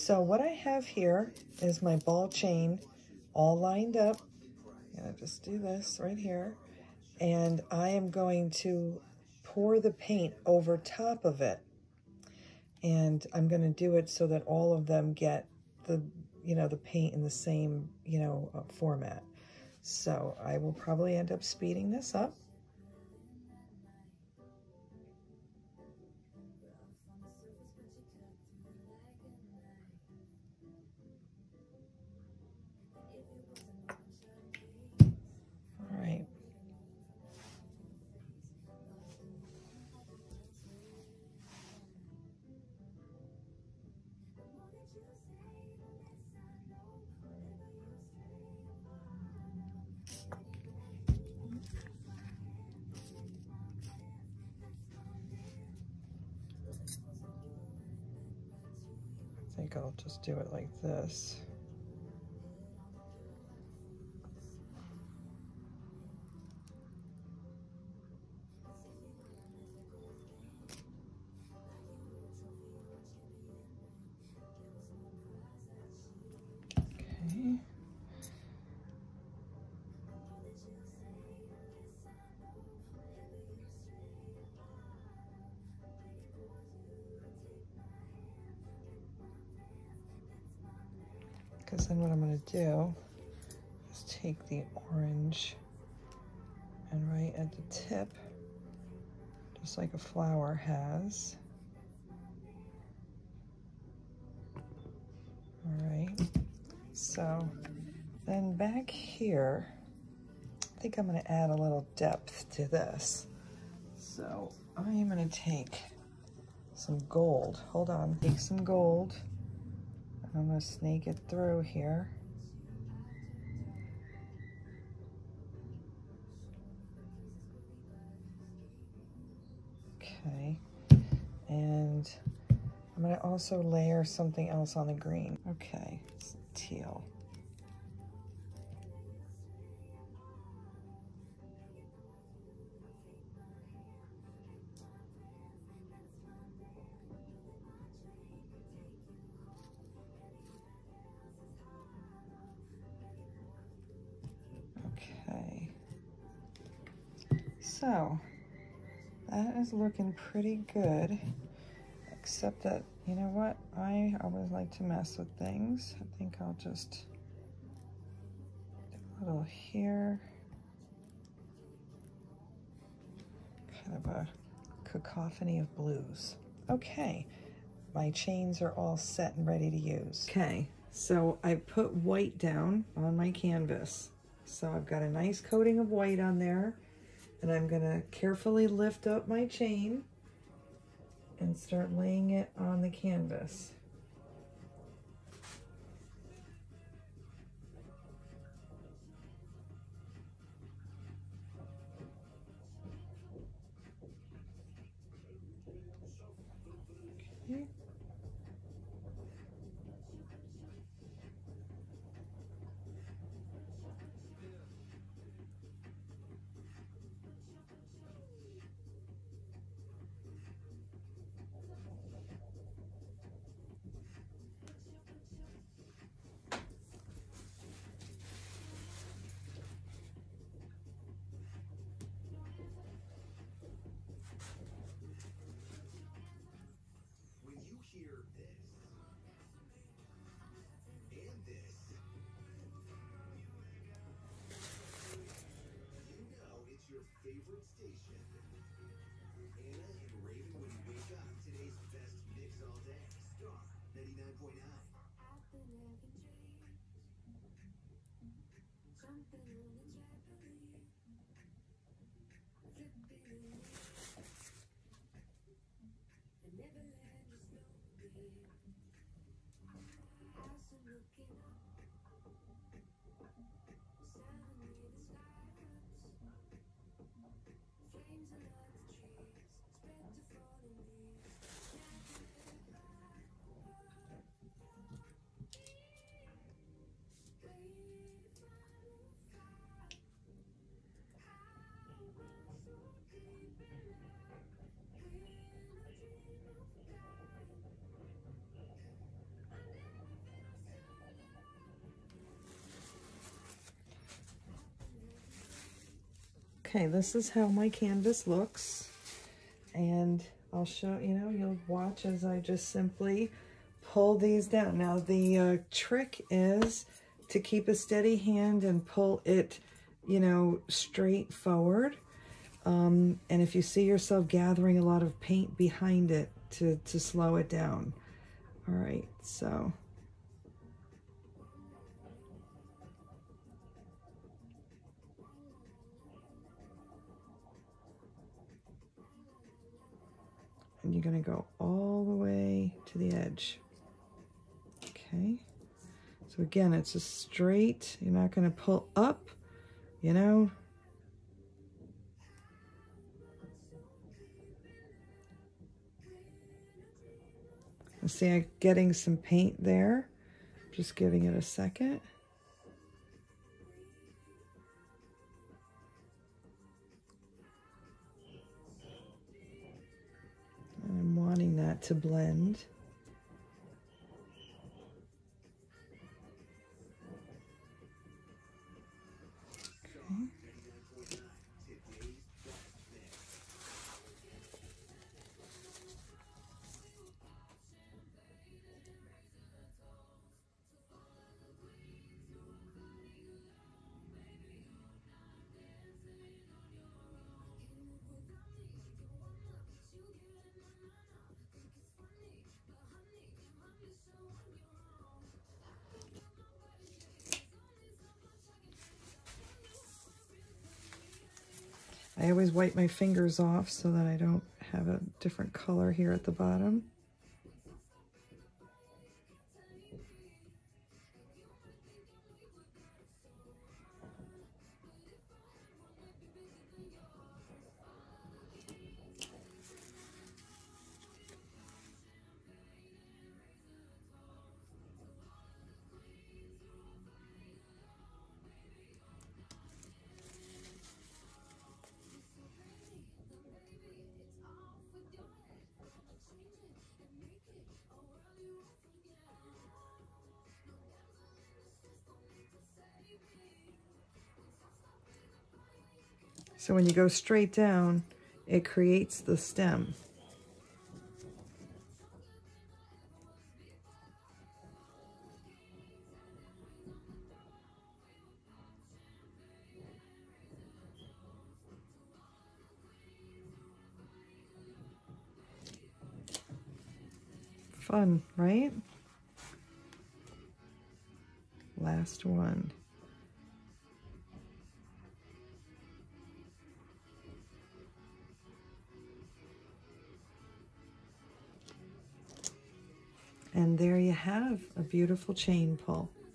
So what I have here is my ball chain all lined up. I'm gonna just do this right here. And I am going to pour the paint over top of it. And I'm gonna do it so that all of them get the, the paint in the same, format. So I will probably end up speeding this up. All right. I think I'll just do it like this. Okay. Because then what I'm going to do is take the orange and right at the tip, just like a flower has. All right, so then back here, I think I'm going to add a little depth to this. So I am going to take some gold. Hold on, take some gold. I'm going to snake it through here. Okay, and I'm going to also layer something else on the green. Okay, it's teal. Okay, so that is looking pretty good, except that, you know what, I always like to mess with things. I think I'll just do a little here, kind of a cacophony of blues. Okay, my chains are all set and ready to use. Okay, so I put white down on my canvas. So I've got a nice coating of white on there, and I'm gonna carefully lift up my chain and start laying it on the canvas. Okay. Okay, this is how my canvas looks. And I'll show, you'll watch as I just simply pull these down. Now the trick is to keep a steady hand and pull it, straight forward. And if you see yourself gathering a lot of paint behind it to slow it down. All right, so. And you're going to go all the way to the edge. Okay. So again, it's a straight, you're not going to pull up, And see, I'm getting some paint there. Just giving it a second. And I'm wanting that to blend. Okay. I always wipe my fingers off so that I don't have a different color here at the bottom. So when you go straight down, it creates the stem. Fun, right? Last one. And there you have a beautiful chain pull.